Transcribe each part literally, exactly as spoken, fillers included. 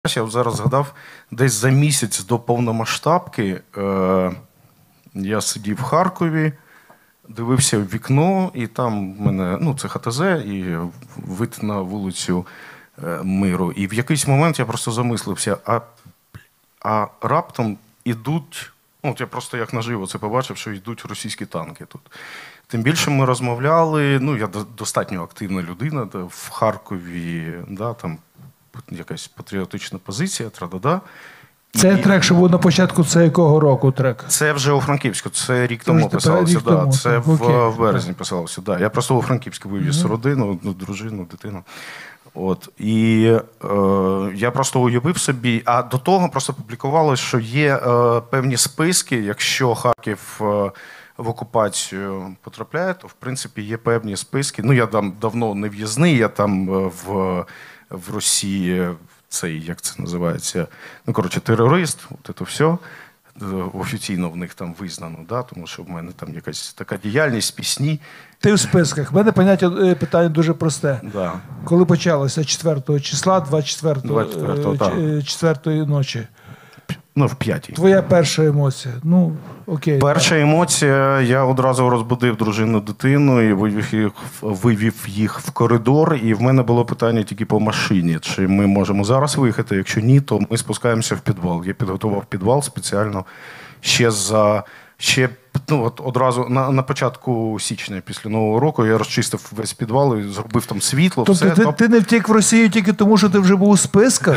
Я зараз згадав, десь за місяць до повномасштабки е, я сидів в Харкові, дивився в вікно, і там в мене, ну, це ха те зет, і вид на вулицю е, Миру. І в якийсь момент я просто замислився, а, а раптом ідуть, ну, от я просто як наживо це побачив, що йдуть російські танки тут. Тим більше ми розмовляли, ну, я достатньо активна людина да, в Харкові, да, там, якась патріотична позиція, тра-да-да. Це і... трек, що був на початку, це якого року трек? Це вже у Франківську, це рік тому писалося, рік да. тому, це в, в березні писалося. Да. Я просто у Франківську вивіз mm-hmm. родину, дружину, дитину. От. І е, я просто уявив собі, а до того просто публікувалося, що є е, певні списки, якщо Харків е, в окупацію потрапляє, то в принципі є певні списки. Ну, я там давно не в'їзний, я там в... в Росії цей, як це називається, ну, коротше, терорист, от це все, офіційно в них там визнано, да, тому що в мене там якась така діяльність, пісні. Ти в списках. В мене поняття, питання дуже просте. Да. Коли почалося четвертого числа, двадцять четвертої ночі? Ну, в п'ятій. Твоя перша емоція? Ну, окей. Перша так. емоція, я одразу розбудив дружину, дитину і вивів їх, вивів їх в коридор. І в мене було питання тільки по машині. Чи ми можемо зараз виїхати? Якщо ні, то ми спускаємося в підвал. Я підготував підвал спеціально ще за... Ще, ну, от одразу на, на початку січня після Нового року я розчистив весь підвал і зробив там світло. Тобто все. Ти, Тоб... ти не втік в Росію тільки тому, що ти вже був у списках?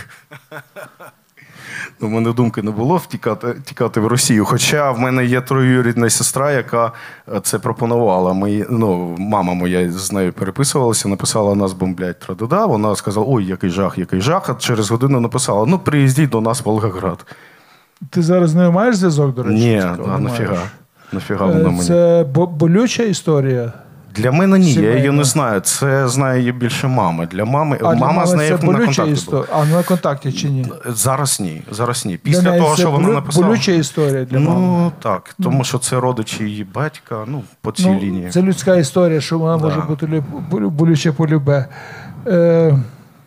У мене думки не було втікати, тікати в Росію. Хоча в мене є троюрідна сестра, яка це пропонувала. Ми, ну, мама моя з нею переписувалася, написала, нас бомблять тра-да-да. Вона сказала, ой, який жах, який жах. А через годину написала, ну, приїздіть до нас в Волгоград. Ти зараз з нею маєш зв'язок, до речі? Ні, а нафіга. Нафіга вона мені. Це болюча історія? Для мене ні, сімейна. Я її не знаю. Це знає її більше мами. Для мами, а мама для з нею це на контакті історія. була. А на контакті чи ні? Зараз ні, зараз ні. Після того, що вона написала. Болюча історія для мами? Ну, так, тому ну. що це родичі її батька, ну, по цій ну, лінії. Це людська історія, що вона да. може бути болюча полюбе. Е...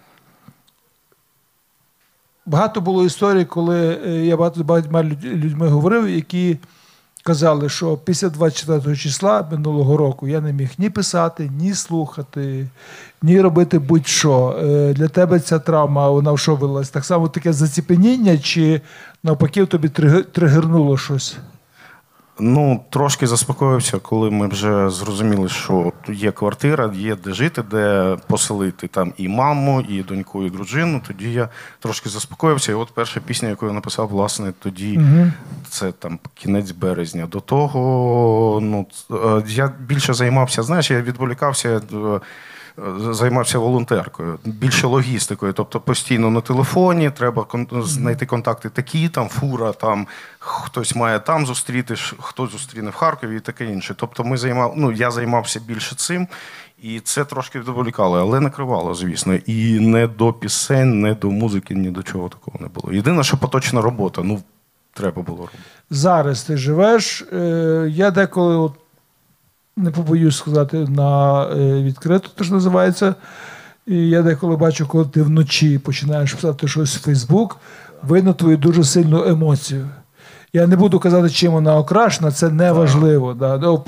Багато було історій, коли я багато з багатьма людьми говорив, які казали, що після двадцять четвертого числа минулого року я не міг ні писати, ні слухати, ні робити будь-що. Для тебе ця травма, вона в що вилилась? Так само таке заціпеніння, чи навпаки тобі тригернуло щось? Ну, трошки заспокоївся, коли ми вже зрозуміли, що є квартира, є де жити, де поселити там і маму, і доньку, і дружину. Тоді я трошки заспокоївся. І от перша пісня, яку я написав, власне, тоді, угу. це там кінець березня. До того, ну, я більше займався, знаєш, я відволікався, займався волонтеркою, більше логістикою, тобто постійно на телефоні, треба знайти контакти такі, там фура, там хтось має там зустріти, хтось зустріне в Харкові і таке інше. Тобто ми займав, ну, я займався більше цим, і це трошки відволікало, але накривало, звісно. І не до пісень, не до музики, ні до чого такого не було. Єдине, що поточна робота, ну, треба було робити. Зараз ти живеш, я деколи от не побоюсь сказати на відкрито, те, що називається. І я деколи бачу, коли ти вночі починаєш писати щось в Фейсбук, видно твою дуже сильну емоцію. Я не буду казати, чим вона окрашена, це не важливо. Да.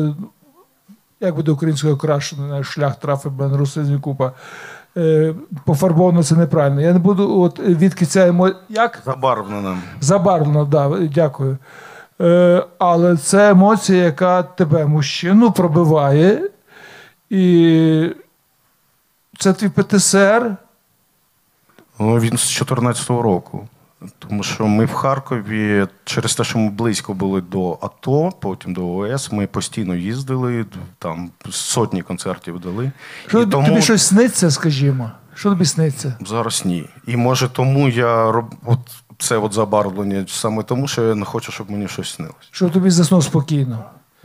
Як буде українською окрашено, шлях трафи, бен русизмі купа. Пофарбовано це неправильно. Я не буду, от відки ця емоція... Як? Забарвлено. Забарвлено, так, да, дякую. Але це емоція, яка тебе, мужчину, пробиває. І це твій пе те ес ер? Ну, він з чотирнадцятого року. Тому що ми в Харкові, через те, що ми близько були до АТО, потім до о ес, ми постійно їздили, там сотні концертів дали. Що, тобі тому... щось сниться, скажімо? Що тобі сниться? Зараз ні. І може тому я роб... от це от забарвлення саме тому, що я не хочу, щоб мені щось снилось. Щоб тобі заснув спокійно.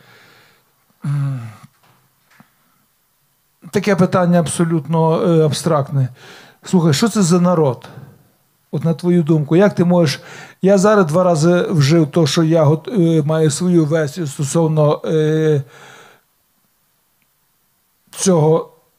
Таке питання абсолютно абстрактне. Слухай, що це за народ? От на твою думку, як ти можеш... Я зараз два рази вжив те, що я гот... маю свою версію стосовно е... цього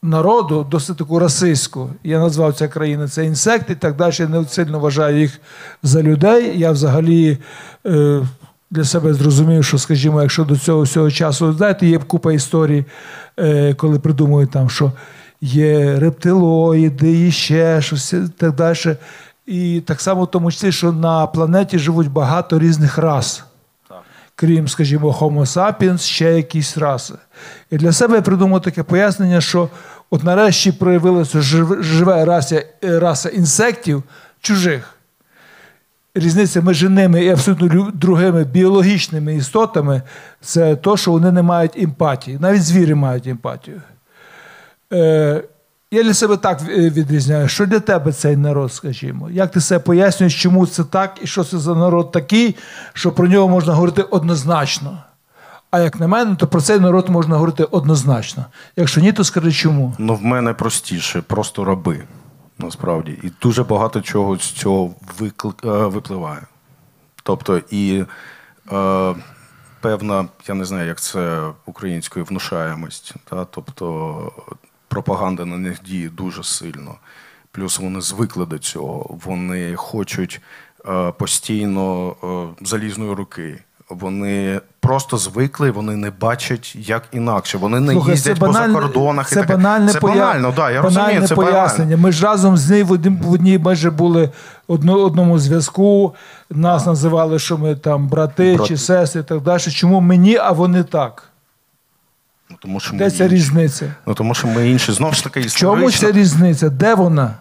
народу, досить таку расистську. Я назвав ця країна, це інсекти і так далі. Я не сильно вважаю їх за людей. Я взагалі е, для себе зрозумів, що, скажімо, якщо до цього всього часу, знаєте, є купа історій, е, коли придумують там, що є рептилоїди, і ще щось і так далі. І так само в тому числі, що на планеті живуть багато різних рас. Крім, скажімо, Homo sapiens, ще якісь раси. І для себе я придумав таке пояснення, що от нарешті проявилася жива раса, раса інсектів чужих. Різниця між ними і абсолютно другими біологічними істотами – це те, що вони не мають емпатії. Навіть звірі мають емпатію. Е, я для себе так відрізняю. Що для тебе цей народ, скажімо? Як ти себе пояснюєш, чому це так і що це за народ такий, що про нього можна говорити однозначно? А як на мене, то про цей народ можна говорити однозначно. Якщо ні, то скажи чому. Ну, в мене простіше, просто раби, насправді. І дуже багато чого з цього випливає. Тобто і е, певна, я не знаю, як це українською, внушаємость. Та? Тобто пропаганда на них діє дуже сильно. Плюс вони звикли до цього. Вони хочуть е, постійно е, залізної руки. Вони просто звикли, вони не бачать, як інакше. Вони не Слухай, їздять по закордонах. Це банальне, це поя... банально, да, я банальне розумію, це пояснення. банально. Ми ж разом з нею в одній, в одній майже були одно, одному зв'язку. Нас називали, що ми там брати Брат... чи сестри і так далі. Чому мені, а вони так? Ну, тому що Де ми ця інші. різниця? Ну, тому що ми інші. Знову ж таки, В історично. чому ця різниця? Де вона?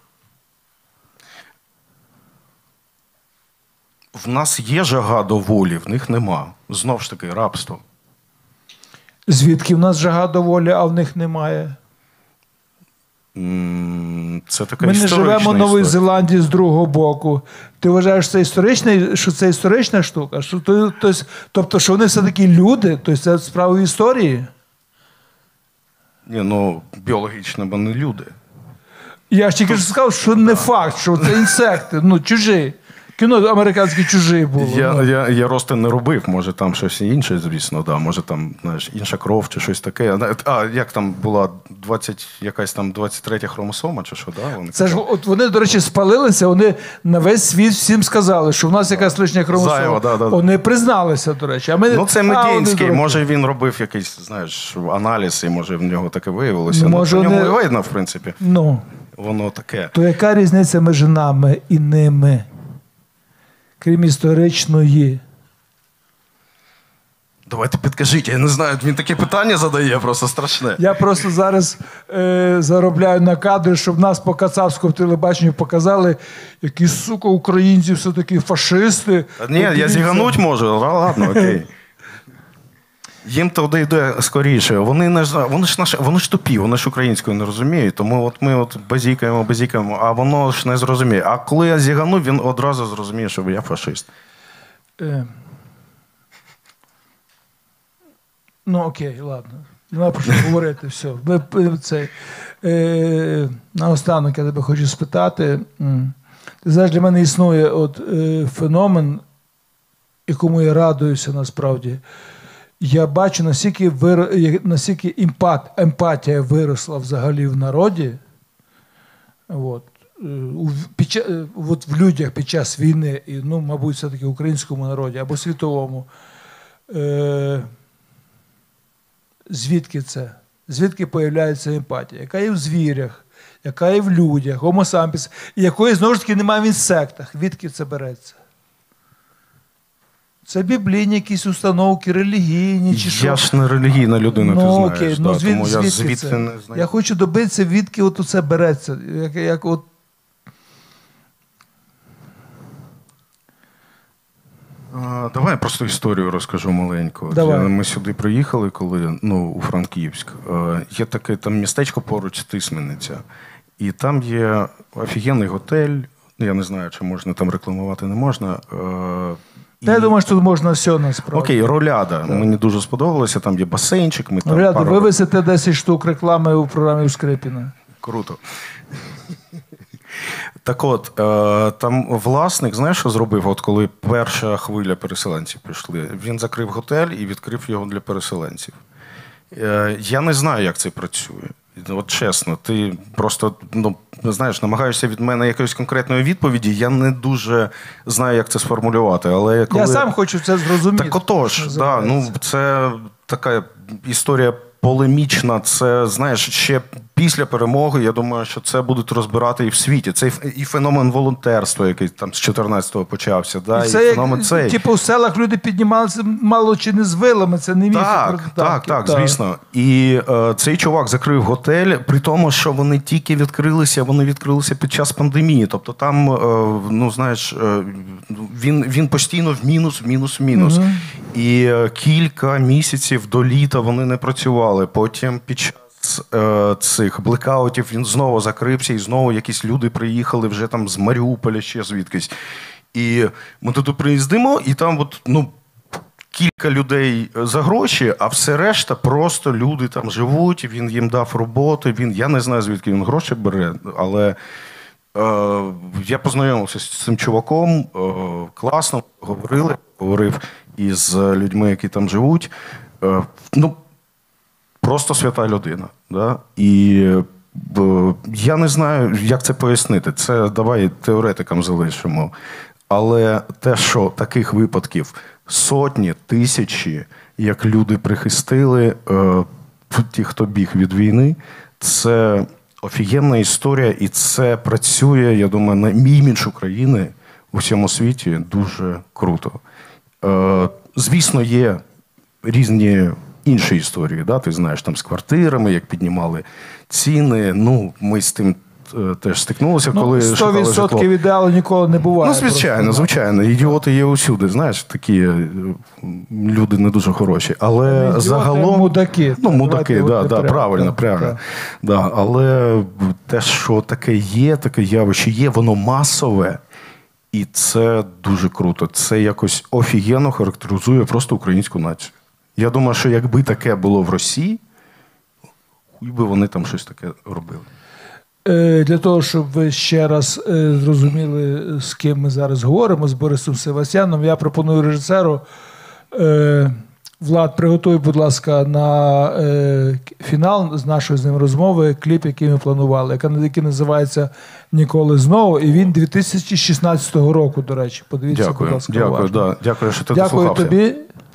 В нас є жага до волі, в них нема. Знову ж таки, рабство. Звідки в нас жага до волі, а в них немає? Це така Ми не живемо в Новій історія. Зеландії з другого боку. Ти вважаєш, що це історична, що це історична штука? Що, то, то, тобто, що вони все-таки люди? Тобто це справа історії? Ні, ну, біологічно, бо не люди. Я ж тільки ж сказав, що не факт, що це інсекти, ну, чужі. Кіно американське чужі було. Я, ну. я, я рости не робив, може там щось інше, звісно, да. Може там, знаєш, інша кров чи щось таке. А як там була двадцять, якась там двадцять третя хромосома, чи що, да? Вони Це ж от вони, до речі, спалилися, вони на весь світ всім сказали, що в нас якась лишня хромосома. Зайва, да, да. Вони призналися, до речі. А ми... Ну, це а, Медінський, вони, може він робив якийсь, знаєш, аналіз, і може в нього таке виявилося. Ну, Ну, може, по ньому вони- і видно, в принципі. Ну, Воно таке. то яка різниця між нами і ними? Крім історичної. Давайте підкажіть, я не знаю, він таке питання задає, просто страшне. Я просто зараз е, заробляю на кадри, щоб нас по кацапському телебаченню показали, які, сука, українці все-таки фашисти. Та ні, я Подивіться. зігануть можу, а, ладно, окей. Їм туди йде скоріше. Вони не ж- вони ж наші, вони ж тупі, вони ж українською не розуміють. Тому от ми от базікаємо, базікаємо, а воно ж не зрозуміє. А коли я зігану, він одразу зрозуміє, що я фашист. Е. Ну, окей, ладно. Нема про що говорити, все. Ви, е, це, е, наостанок я тебе хочу спитати. М. Ти знаєш, для мене існує от, е, феномен, якому я радуюся насправді. Я бачу, наскільки, вир... наскільки емпат... емпатія виросла взагалі в народі, от, е, у... під... ча- е, от в людях під час війни, і, ну, мабуть, все-таки в українському народі або світовому. Е... Звідки це? Звідки появляється емпатія? Яка є в звірях, яка є в людях, Homo sapiens, і якої, знову ж таки, немає в інсектах. Відки це береться? Це біблійні якісь установки, релігійні чи що? Я ж не релігійна людина, Ну, ти знаєш. окей, да, ну, звід, тому я звідки звідти це? не знаю. Я хочу добитися, відки от це береться. Як, як от... А, давай я просто історію розкажу маленьку. Давай. Я- Ми сюди приїхали, коли ну, у Франківськ. Е, Є таке там містечко поруч, Тисмениця. І там є офігенний готель. Ну, я не знаю, чи можна там рекламувати, не можна. Е, Та я і- думаю, що тут можна все насправді. Окей, Роляда. Мені дуже сподобалося. Там є басейнчик. Ми там Ряду, пару- ви висите десять штук реклами у програмі у Скрипіна. Круто. Так от, е, там власник, знаєш, що зробив? От коли перша хвиля переселенців пішли, він закрив готель і відкрив його для переселенців. Е, Я не знаю, як це працює. от чесно, ти просто, ну, знаєш, намагаєшся від мене якоїсь конкретної відповіді, я не дуже знаю, як це сформулювати. Але коли... Я сам хочу це зрозуміти. Так отож, да, ну, це така історія полемічна, це, знаєш, ще після перемоги, я думаю, що це будуть розбирати і в світі. Це і феномен волонтерства, який там з чотирнадцятого почався. Да, і це, і феномен цей. Типу, в селах люди піднімалися мало чи не з вилами, це не міф. Так, так, так, так, звісно. І е, цей чувак закрив готель, при тому, що вони тільки відкрилися, вони відкрилися під час пандемії. Тобто там, е, ну, знаєш, е, він, він постійно в мінус, в мінус, в мінус. Угу. І е, кілька місяців до літа вони не працювали. Потім під час З цих блекаутів він знову закрився, і знову якісь люди приїхали вже там з Маріуполя, ще звідкись. І ми туди приїздимо, і там от, ну, кілька людей за гроші, а все решта просто люди там живуть, він їм дав роботу, він, я не знаю, звідки він гроші бере, але е, я познайомився з цим чуваком, е, класно, говорили, говорив із людьми, які там живуть. Е, ну, Просто свята людина. Да? І б, я не знаю, як це пояснити. Це давай теоретикам залишимо. Але те, що таких випадків сотні, тисячі, як люди прихистили, е, ті, хто біг від війни, це офігенна історія, і це працює, я думаю, на імідж України у всьому світі дуже круто. Е, звісно, є різні інші історії, да? Ти знаєш, там з квартирами, як піднімали ціни. Ну, ми з тим е, теж стикнулися, ну, коли сто відсотків ідеалу ніколи не буває. Ну, звичайно, просто. звичайно. Ідіоти є усюди, знаєш, такі е, люди не дуже хороші. Але ідіоти, загалом... мудаки. Ну, мудаки, да, да, прямо, правильно, так, правильно. Так. Да, але те, що таке є, таке явище є, воно масове. І це дуже круто. Це якось офігенно характеризує просто українську націю. Я думаю, що якби таке було в Росії, хуй би вони там щось таке робили. Е, для того, щоб ви ще раз е, зрозуміли, з ким ми зараз говоримо, з Борисом Севастьяном, я пропоную режисеру. Е, Влад, приготуй, будь ласка, на е, фінал з нашої з ним розмови кліп, який ми планували, який називається «Ніколи знову», і він дві тисячі шістнадцятого року, до речі. Подивіться, дякую, будь ласка, дякую, уважно. да, дякую, що ти Дякую дослухався. тобі.